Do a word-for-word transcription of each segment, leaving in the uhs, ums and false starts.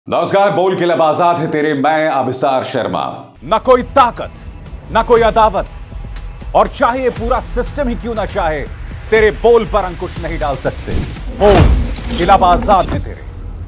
नमस्कार। बोल के लब आजाद है तेरे, मैं अभिसार शर्मा। न कोई ताकत, न कोई अदावत, और चाहे ये पूरा सिस्टम ही क्यों ना चाहे, तेरे बोल पर अंकुश नहीं डाल सकते। बोल के लब आजाद है तेरे।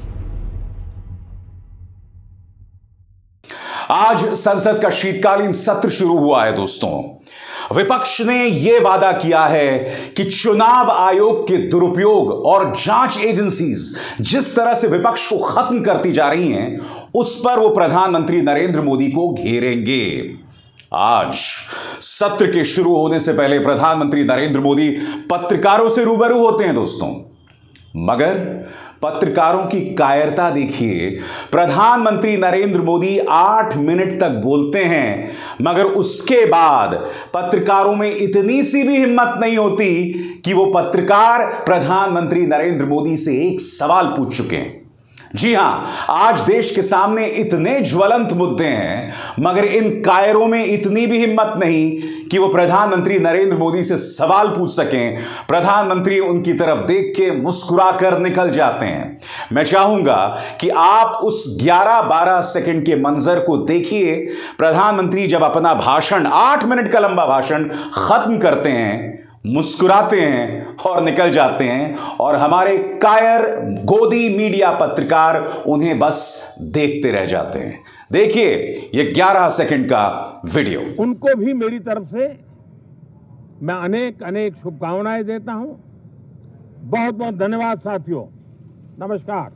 आज संसद का शीतकालीन सत्र शुरू हुआ है दोस्तों। विपक्ष ने यह वादा किया है कि चुनाव आयोग के दुरुपयोग और जांच एजेंसीज जिस तरह से विपक्ष को खत्म करती जा रही हैं, उस पर वो प्रधानमंत्री नरेंद्र मोदी को घेरेंगे। आज सत्र के शुरू होने से पहले प्रधानमंत्री नरेंद्र मोदी पत्रकारों से रूबरू होते हैं दोस्तों, मगर पत्रकारों की कायरता देखिए। प्रधानमंत्री नरेंद्र मोदी आठ मिनट तक बोलते हैं, मगर उसके बाद पत्रकारों में इतनी सी भी हिम्मत नहीं होती कि वो पत्रकार प्रधानमंत्री नरेंद्र मोदी से एक सवाल पूछ चुके हैं। जी हां, आज देश के सामने इतने ज्वलंत मुद्दे हैं, मगर इन कायरों में इतनी भी हिम्मत नहीं कि वो प्रधानमंत्री नरेंद्र मोदी से सवाल पूछ सकें। प्रधानमंत्री उनकी तरफ देख के मुस्कुरा कर निकल जाते हैं। मैं चाहूंगा कि आप उस ग्यारह बारह सेकंड के मंजर को देखिए। प्रधानमंत्री जब अपना भाषण, आठ मिनट का लंबा भाषण खत्म करते हैं, मुस्कुराते हैं और निकल जाते हैं, और हमारे कायर गोदी मीडिया पत्रकार उन्हें बस देखते रह जाते हैं। देखिए ये ग्यारह सेकंड का वीडियो। उनको भी मेरी तरफ से मैं अनेक अनेक शुभकामनाएं देता हूं। बहुत बहुत धन्यवाद साथियों, नमस्कार।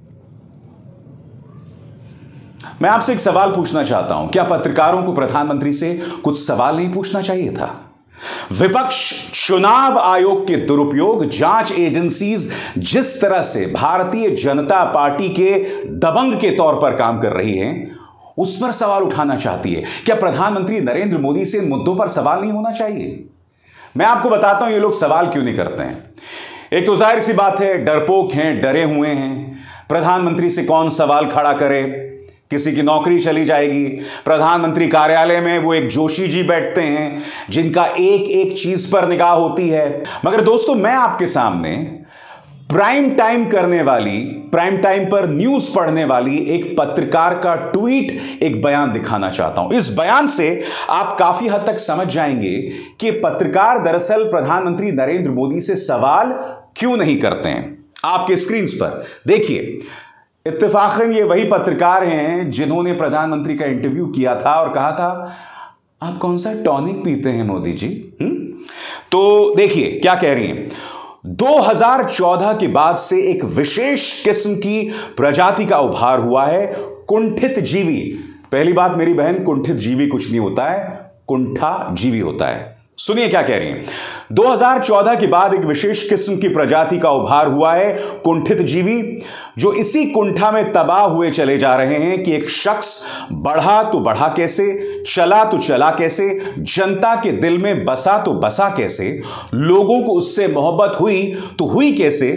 मैं आपसे एक सवाल पूछना चाहता हूं, क्या पत्रकारों को प्रधानमंत्री से कुछ सवाल नहीं पूछना चाहिए था? विपक्ष चुनाव आयोग के दुरुपयोग, जांच एजेंसीज जिस तरह से भारतीय जनता पार्टी के दबंग के तौर पर काम कर रही हैं, उस पर सवाल उठाना चाहती है। क्या प्रधानमंत्री नरेंद्र मोदी से इन मुद्दों पर सवाल नहीं होना चाहिए? मैं आपको बताता हूं ये लोग सवाल क्यों नहीं करते हैं। एक तो जाहिर सी बात है, डरपोक हैं, डरे हुए हैं। प्रधानमंत्री से कौन सवाल खड़ा करे? किसी की नौकरी चली जाएगी। प्रधानमंत्री कार्यालय में वो एक जोशी जी बैठते हैं जिनका एक एक चीज पर निगाह होती है। मगर दोस्तों, मैं आपके सामने प्राइम टाइम करने वाली, प्राइम टाइम पर न्यूज पढ़ने वाली एक पत्रकार का ट्वीट, एक बयान दिखाना चाहता हूं। इस बयान से आप काफी हद तक समझ जाएंगे कि पत्रकार दरअसल प्रधानमंत्री नरेंद्र मोदी से सवाल क्यों नहीं करते हैं। आपके स्क्रीन पर देखिए, इत्तेफाकन ये वही पत्रकार हैं जिन्होंने प्रधानमंत्री का इंटरव्यू किया था और कहा था, आप कौन सा टॉनिक पीते हैं मोदी जी? हुँ? तो देखिए क्या कह रही हैं। दो हज़ार चौदह के बाद से एक विशेष किस्म की प्रजाति का उभार हुआ है, कुंठित जीवी। पहली बात मेरी बहन, कुंठित जीवी कुछ नहीं होता है, कुंठा जीवी होता है। सुनिए क्या कह रही हैं। दो हज़ार चौदह के बाद एक विशेष किस्म की प्रजाति का उभार हुआ है, कुंठित जीवी, जो इसी कुंठा में तबाह हुए चले जा रहे हैं कि एक शख्स बढ़ा तो बढ़ा कैसे, चला तो चला कैसे, जनता के दिल में बसा तो बसा कैसे, लोगों को उससे मोहब्बत हुई तो हुई कैसे,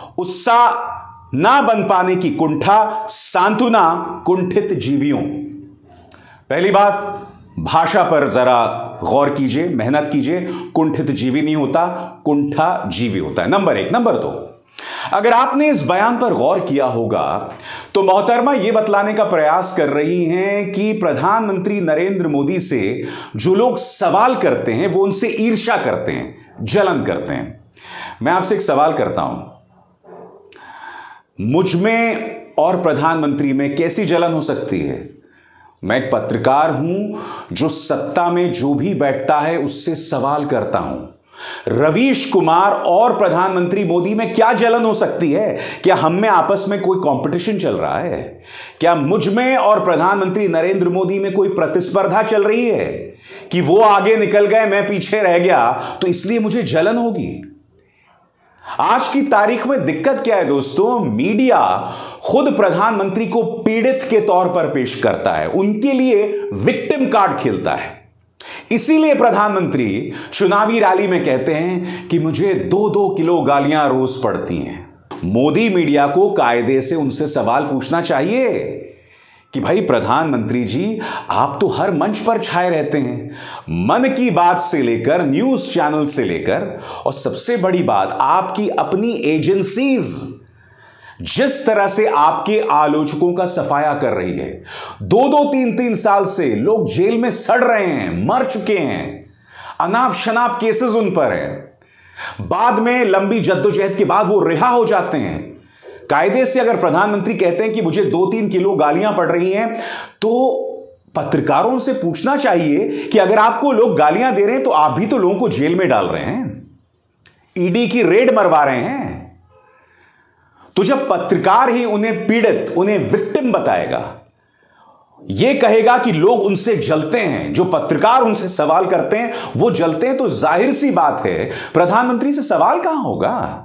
उत्साह ना बन पाने की कुंठा, सांत्वना कुंठित जीवियों। पहली बात, भाषा पर जरा गौर कीजिए, मेहनत कीजिए। कुंठित जीवी नहीं होता, कुंठा जीवी होता है। नंबर एक। नंबर दो, अगर आपने इस बयान पर गौर किया होगा तो मोहतरमा यह बतलाने का प्रयास कर रही हैं कि प्रधानमंत्री नरेंद्र मोदी से जो लोग सवाल करते हैं वो उनसे ईर्ष्या करते हैं, जलन करते हैं। मैं आपसे एक सवाल करता हूं, मुझ में और प्रधानमंत्री में कैसी जलन हो सकती है? मैं एक पत्रकार हूं जो सत्ता में जो भी बैठता है उससे सवाल करता हूं। रवीश कुमार और प्रधानमंत्री मोदी में क्या जलन हो सकती है? क्या हम में आपस में कोई कंपटीशन चल रहा है? क्या मुझ में और प्रधानमंत्री नरेंद्र मोदी में कोई प्रतिस्पर्धा चल रही है कि वो आगे निकल गए, मैं पीछे रह गया, तो इसलिए मुझे जलन होगी? आज की तारीख में दिक्कत क्या है दोस्तों? मीडिया खुद प्रधानमंत्री को पीड़ित के तौर पर पेश करता है, उनके लिए विक्टिम कार्ड खेलता है। इसीलिए प्रधानमंत्री चुनावी रैली में कहते हैं कि मुझे दो दो किलो गालियां रोज पड़ती हैं। मोदी मीडिया को कायदे से उनसे सवाल पूछना चाहिए कि भाई प्रधानमंत्री जी, आप तो हर मंच पर छाए रहते हैं, मन की बात से लेकर न्यूज चैनल से लेकर, और सबसे बड़ी बात आपकी अपनी एजेंसीज जिस तरह से आपके आलोचकों का सफाया कर रही है, दो दो तीन तीन साल से लोग जेल में सड़ रहे हैं, मर चुके हैं, अनाप शनाप केसेस उन पर हैं, बाद में लंबी जद्दोजहद के बाद वो रिहा हो जाते हैं। कायदे से अगर प्रधानमंत्री कहते हैं कि मुझे दो तीन किलो गालियां पड़ रही हैं, तो पत्रकारों से पूछना चाहिए कि अगर आपको लोग गालियां दे रहे हैं तो आप भी तो लोगों को जेल में डाल रहे हैं, ईडी की रेड मरवा रहे हैं। तो जब पत्रकार ही उन्हें पीड़ित, उन्हें विक्टिम बताएगा, यह कहेगा कि लोग उनसे जलते हैं, जो पत्रकार उनसे सवाल करते हैं वो जलते हैं, तो जाहिर सी बात है प्रधानमंत्री से सवाल कहां होगा।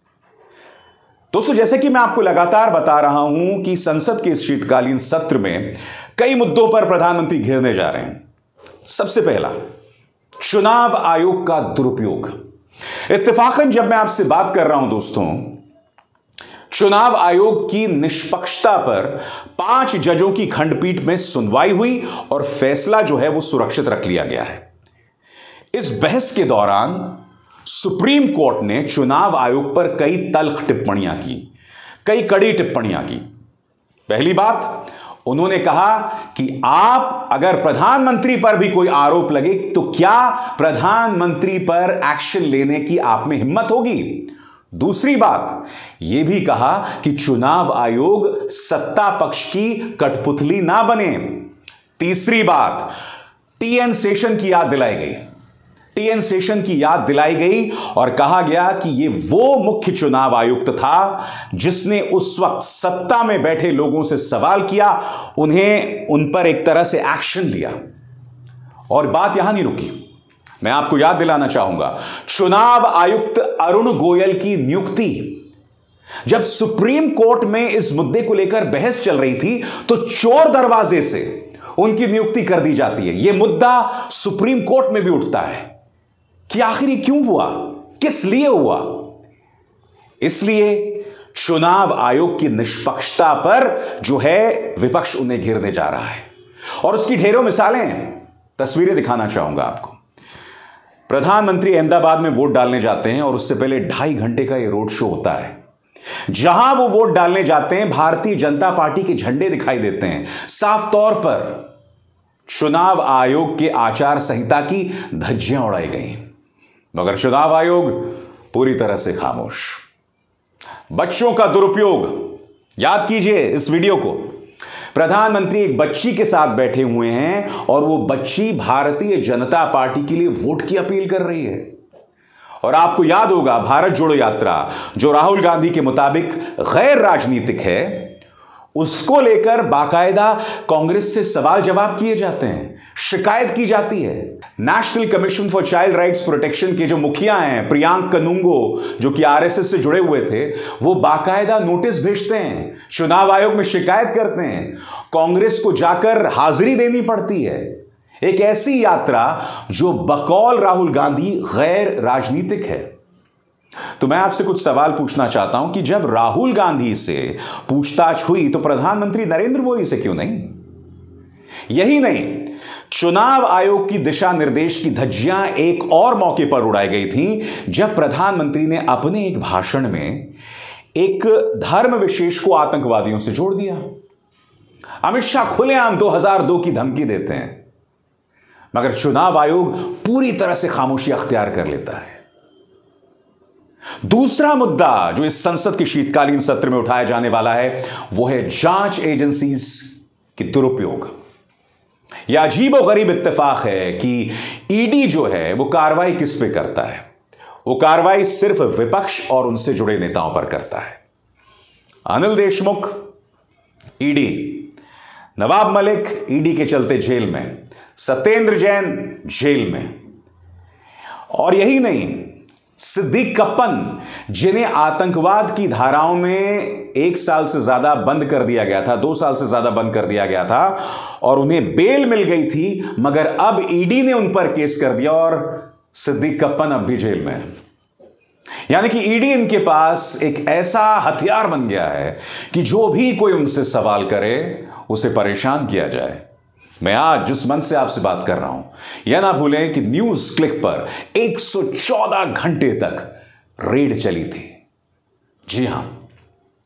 दोस्तों, जैसे कि मैं आपको लगातार बता रहा हूं कि संसद के इस शीतकालीन सत्र में कई मुद्दों पर प्रधानमंत्री घेरने जा रहे हैं। सबसे पहला, चुनाव आयोग का दुरुपयोग। इत्तेफाकन जब मैं आपसे बात कर रहा हूं दोस्तों, चुनाव आयोग की निष्पक्षता पर पांच जजों की खंडपीठ में सुनवाई हुई और फैसला जो है वो सुरक्षित रख लिया गया है। इस बहस के दौरान सुप्रीम कोर्ट ने चुनाव आयोग पर कई तल्ख टिप्पणियां की, कई कड़ी टिप्पणियां की। पहली बात, उन्होंने कहा कि आप अगर प्रधानमंत्री पर भी कोई आरोप लगे तो क्या प्रधानमंत्री पर एक्शन लेने की आप में हिम्मत होगी। दूसरी बात, यह भी कहा कि चुनाव आयोग सत्ता पक्ष की कठपुतली ना बने। तीसरी बात, टीएन शेषन की याद दिलाई गई, टीएन शेषन की याद दिलाई गई और कहा गया कि यह वो मुख्य चुनाव आयुक्त था जिसने उस वक्त सत्ता में बैठे लोगों से सवाल किया, उन्हें उन पर एक तरह से एक्शन लिया। और बात यहां नहीं रुकी, मैं आपको याद दिलाना चाहूंगा, चुनाव आयुक्त अरुण गोयल की नियुक्ति, जब सुप्रीम कोर्ट में इस मुद्दे को लेकर बहस चल रही थी तो चोर दरवाजे से उनकी नियुक्ति कर दी जाती है। यह मुद्दा सुप्रीम कोर्ट में भी उठता है कि आखिर ये क्यों हुआ, किस लिए हुआ। इसलिए चुनाव आयोग की निष्पक्षता पर जो है विपक्ष उन्हें घेरने जा रहा है और उसकी ढेरों मिसालें, तस्वीरें दिखाना चाहूंगा आपको। प्रधानमंत्री अहमदाबाद में वोट डालने जाते हैं और उससे पहले ढाई घंटे का यह रोड शो होता है। जहां वो वोट डालने जाते हैं, भारतीय जनता पार्टी के झंडे दिखाई देते हैं। साफ तौर पर चुनाव आयोग के आचार संहिता की धज्जियां उड़ाई गई, मगर चुनाव आयोग पूरी तरह से खामोश। बच्चों का दुरुपयोग, याद कीजिए इस वीडियो को। प्रधानमंत्री एक बच्ची के साथ बैठे हुए हैं और वो बच्ची भारतीय जनता पार्टी के लिए वोट की अपील कर रही है। और आपको याद होगा, भारत जोड़ो यात्रा जो राहुल गांधी के मुताबिक गैर राजनीतिक है, उसको लेकर बाकायदा कांग्रेस से सवाल जवाब किए जाते हैं, शिकायत की जाती है। National commission for child rights protection के जो मुखिया हैं प्रियांक कनुंगो, जो कि आरएसएस से जुड़े हुए थे, वो बाकायदा नोटिस भेजते हैं, चुनाव आयोग में शिकायत करते हैं, कांग्रेस को जाकर हाजिरी देनी पड़ती है। एक ऐसी यात्रा जो बकौल राहुल गांधी गैर राजनीतिक है। तो मैं आपसे कुछ सवाल पूछना चाहता हूं कि जब राहुल गांधी से पूछताछ हुई तो प्रधानमंत्री नरेंद्र मोदी से क्यों नहीं? यही नहीं, चुनाव आयोग की दिशा निर्देश की धज्जियां एक और मौके पर उड़ाई गई थी, जब प्रधानमंत्री ने अपने एक भाषण में एक धर्म विशेष को आतंकवादियों से जोड़ दिया। अमित शाह खुलेआम दो हज़ार दो की धमकी देते हैं, मगर चुनाव आयोग पूरी तरह से खामोशी अख्तियार कर लेता है। दूसरा मुद्दा जो इस संसद के शीतकालीन सत्र में उठाया जाने वाला है वो है जांच एजेंसीज की दुरुपयोग। यह अजीब और गरीब इत्तेफाक है कि ईडी जो है वो कार्रवाई किस पे करता है? वो कार्रवाई सिर्फ विपक्ष और उनसे जुड़े नेताओं पर करता है। अनिल देशमुख ईडी, नवाब मलिक ईडी के चलते जेल में, सत्येंद्र जैन जेल में, और यही नहीं, सिद्दीक कप्पन जिन्हें आतंकवाद की धाराओं में एक साल से ज्यादा बंद कर दिया गया था, दो साल से ज्यादा बंद कर दिया गया था और उन्हें बेल मिल गई थी, मगर अब ईडी ने उन पर केस कर दिया और सिद्दीक कप्पन अब भी जेल में है। यानी कि ईडी इनके पास एक ऐसा हथियार बन गया है कि जो भी कोई उनसे सवाल करे उसे परेशान किया जाए। मैं आज जिस मन से आपसे बात कर रहा हूं, यह ना भूलें कि न्यूज क्लिक पर एक सौ चौदह घंटे तक रेड चली थी। जी हां,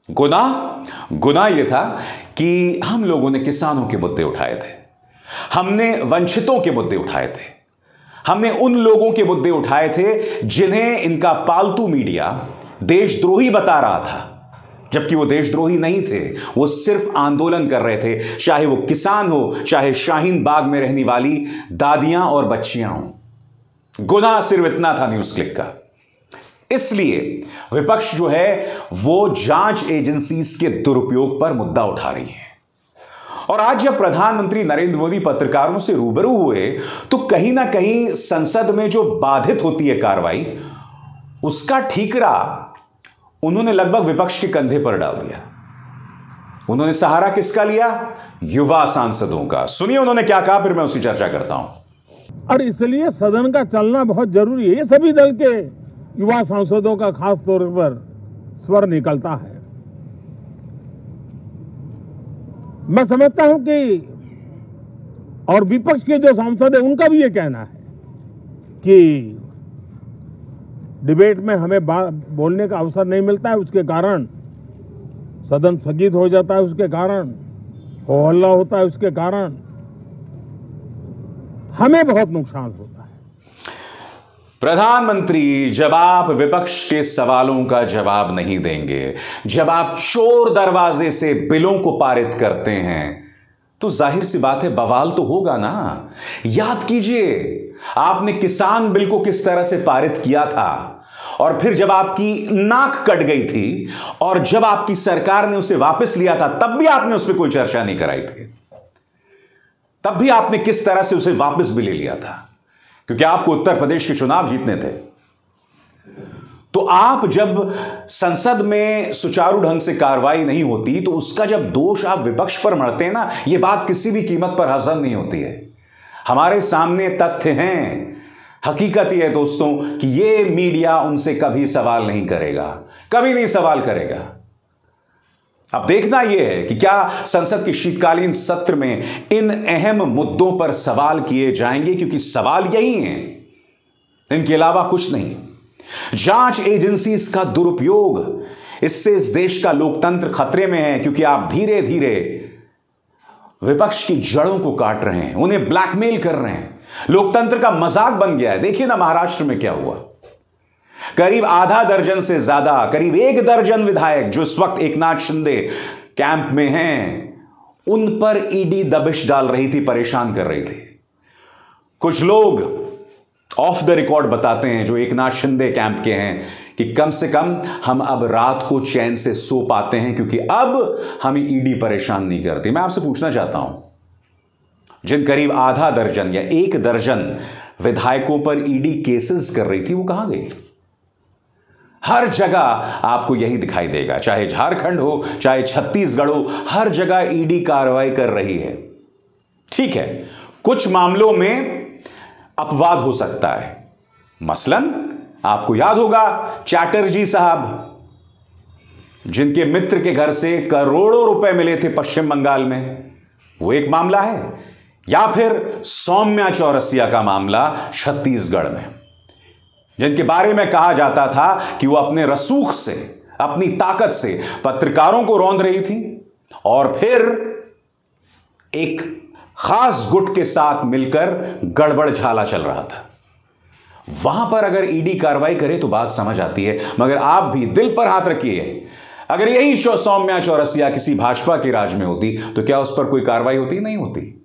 गुनाह गुनाह यह था कि हम लोगों ने किसानों के मुद्दे उठाए थे, हमने वंचितों के मुद्दे उठाए थे, हमने उन लोगों के मुद्दे उठाए थे जिन्हें इनका पालतू मीडिया देशद्रोही बता रहा था, जबकि वो देशद्रोही नहीं थे, वो सिर्फ आंदोलन कर रहे थे, चाहे वो किसान हो, चाहे शाहीन बाग में रहने वाली दादियां और बच्चियां हों। गुनाह सिर्फ इतना था न्यूज क्लिक का। इसलिए विपक्ष जो है वो जांच एजेंसीज के दुरुपयोग पर मुद्दा उठा रही है। और आज जब प्रधानमंत्री नरेंद्र मोदी पत्रकारों से रूबरू हुए तो कहीं ना कहीं संसद में जो बाधित होती है कार्रवाई, उसका ठीकरा उन्होंने लगभग विपक्ष के कंधे पर डाल दिया। उन्होंने सहारा किसका लिया? युवा सांसदों का। सुनिए उन्होंने क्या कहा, फिर मैं उसकी चर्चा करता हूं। और इसलिए सदन का चलना बहुत जरूरी है। ये सभी दल के युवा सांसदों का खास तौर पर स्वर निकलता है। मैं समझता हूं कि और विपक्ष के जो सांसद है उनका भी ये कहना है कि डिबेट में हमें बोलने का अवसर नहीं मिलता है, उसके कारण सदन स्थगित हो जाता है, उसके कारण हो हल्ला होता है, उसके कारण हमें बहुत नुकसान होता है। प्रधानमंत्री, जब आप विपक्ष के सवालों का जवाब नहीं देंगे, जब आप चोर दरवाजे से बिलों को पारित करते हैं, तो जाहिर सी बात है बवाल तो होगा ना। याद कीजिए आपने किसान बिल को किस तरह से पारित किया था, और फिर जब आपकी नाक कट गई थी और जब आपकी सरकार ने उसे वापस लिया था तब भी आपने उस पर कोई चर्चा नहीं कराई थी। तब भी आपने किस तरह से उसे वापस भी ले लिया था, क्योंकि आपको उत्तर प्रदेश के चुनाव जीतने थे। तो आप जब संसद में सुचारू ढंग से कार्रवाई नहीं होती तो उसका जब दोष आप विपक्ष पर मढ़ते हैं ना, यह बात किसी भी कीमत पर हजम नहीं होती है। हमारे सामने तथ्य हैं, हकीकत यह है दोस्तों कि यह मीडिया उनसे कभी सवाल नहीं करेगा, कभी नहीं सवाल करेगा। अब देखना यह है कि क्या संसद के शीतकालीन सत्र में इन अहम मुद्दों पर सवाल किए जाएंगे, क्योंकि सवाल यही हैं, इनके अलावा कुछ नहीं। जांच एजेंसी का दुरुपयोग, इससे इस देश का लोकतंत्र खतरे में है, क्योंकि आप धीरे धीरे विपक्ष की जड़ों को काट रहे हैं, उन्हें ब्लैकमेल कर रहे हैं, लोकतंत्र का मजाक बन गया है। देखिए ना महाराष्ट्र में क्या हुआ। करीब आधा दर्जन से ज्यादा, करीब एक दर्जन विधायक जो इस वक्त एकनाथ शिंदे कैंप में हैं, उन पर ईडी दबिश डाल रही थी, परेशान कर रही थी। कुछ लोग ऑफ द रिकॉर्ड बताते हैं जो एकनाथ शिंदे कैंप के हैं कि कम से कम हम अब रात को चैन से सो पाते हैं, क्योंकि अब हमें ईडी परेशान नहीं करती। मैं आपसे पूछना चाहता हूं, जिन करीब आधा दर्जन या एक दर्जन विधायकों पर ईडी केसेस कर रही थी, वो कहां गई? हर जगह आपको यही दिखाई देगा, चाहे झारखंड हो, चाहे छत्तीसगढ़ हो, हर जगह ईडी कार्रवाई कर रही है। ठीक है, कुछ मामलों में अपवाद हो सकता है। मसलन आपको याद होगा चैटर्जी साहब, जिनके मित्र के घर से करोड़ों रुपए मिले थे पश्चिम बंगाल में, वो एक मामला है। या फिर सौम्या चौरसिया का मामला छत्तीसगढ़ में, जिनके बारे में कहा जाता था कि वो अपने रसूख से, अपनी ताकत से पत्रकारों को रौंद रही थी और फिर एक खास गुट के साथ मिलकर गड़बड़ झाला चल रहा था। वहां पर अगर ईडी कार्रवाई करे तो बात समझ आती है, मगर आप भी दिल पर हाथ रखिए, अगर यही सौम्या चौरसिया किसी भाजपा के राज में होती तो क्या उस पर कोई कार्रवाई होती? नहीं होती।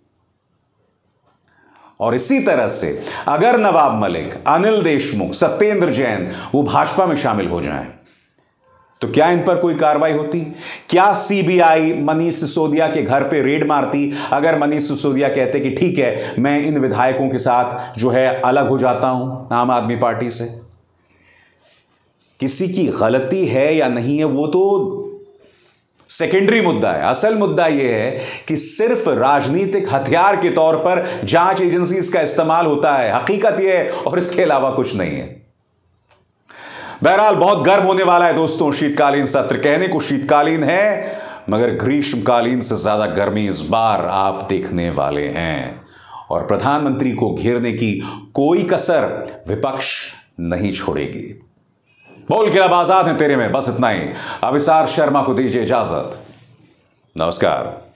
और इसी तरह से अगर नवाब मलिक, अनिल देशमुख, सत्येंद्र जैन वो भाजपा में शामिल हो जाएं तो क्या इन पर कोई कार्रवाई होती? क्या सीबीआई मनीष सिसोदिया के घर पे रेड मारती अगर मनीष सिसोदिया कहते कि ठीक है मैं इन विधायकों के साथ जो है अलग हो जाता हूं आम आदमी पार्टी से? किसी की गलती है या नहीं है वो तो सेकेंडरी मुद्दा है। असल मुद्दा यह है कि सिर्फ राजनीतिक हथियार के तौर पर जांच एजेंसी इसका इस्तेमाल होता है, हकीकत यह है, और इसके अलावा कुछ नहीं है। बहरहाल बहुत गर्व होने वाला है दोस्तों शीतकालीन सत्र। कहने को शीतकालीन है मगर ग्रीष्मकालीन से ज्यादा गर्मी इस बार आप देखने वाले हैं, और प्रधानमंत्री को घेरने की कोई कसर विपक्ष नहीं छोड़ेगी। बोल के अब आजाद है तेरे में। बस इतना ही। अभिसार शर्मा को दीजिए इजाजत। नमस्कार।